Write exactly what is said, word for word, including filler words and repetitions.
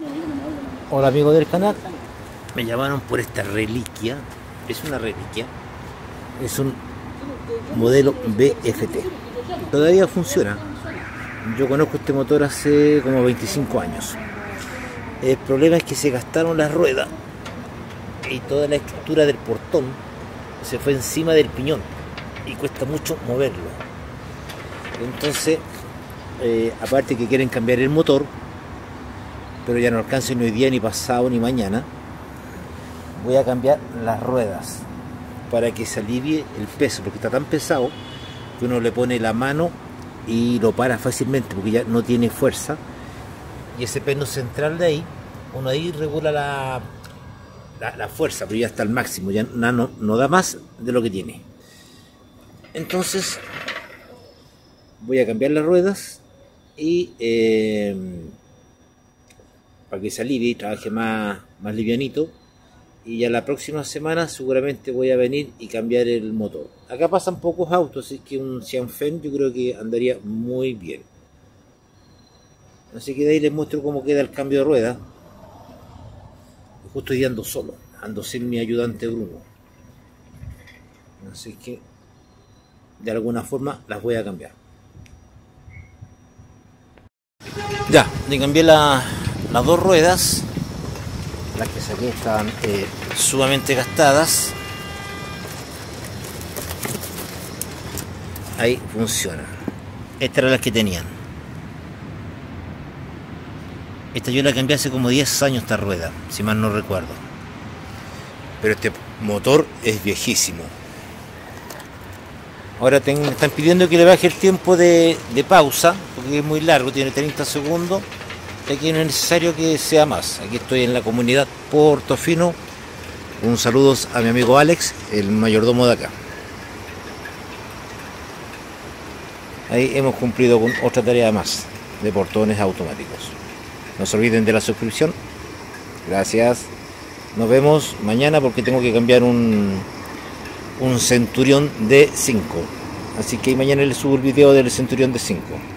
Hola amigos del canal, me llamaron por esta reliquia. Es una reliquia, es un modelo B F T, todavía funciona. Yo conozco este motor hace como veinticinco años. El problema es que se gastaron las ruedas y toda la estructura del portón se fue encima del piñón y cuesta mucho moverlo. Entonces, eh, aparte que quieren cambiar el motor, pero ya no alcanza ni hoy día, ni pasado, ni mañana, voy a cambiar las ruedas para que se alivie el peso, porque está tan pesado que uno le pone la mano y lo para fácilmente porque ya no tiene fuerza, y ese peno central de ahí, uno ahí regula la, la, la fuerza, pero ya está al máximo, ya no, no da más de lo que tiene. Entonces voy a cambiar las ruedas y eh, para que se alivie y trabaje más, más livianito, y ya la próxima semana seguramente voy a venir y cambiar el motor. Acá pasan pocos autos, así que un Xianfen yo creo que andaría muy bien. Así que de ahí les muestro cómo queda el cambio de rueda. Justo hoy ando solo, ando sin mi ayudante Bruno, así que de alguna forma las voy a cambiar. Ya, le cambié la, las dos ruedas. Las que saqué estaban eh, sumamente gastadas. Ahí funciona. Estas eran las que tenían. Esta yo la cambié hace como diez años, esta rueda, si mal no recuerdo. Pero este motor es viejísimo. Ahora ten, me están pidiendo que le baje el tiempo de, de pausa, porque es muy largo, tiene treinta segundos. Y aquí no es necesario que sea más. Aquí estoy en la comunidad Portofino. Un saludo a mi amigo Alex, el mayordomo de acá. Ahí hemos cumplido con otra tarea más de portones automáticos. No se olviden de la suscripción. Gracias. Nos vemos mañana porque tengo que cambiar un, un Centurión D cinco. Así que mañana les subo el video del Centurión D cinco.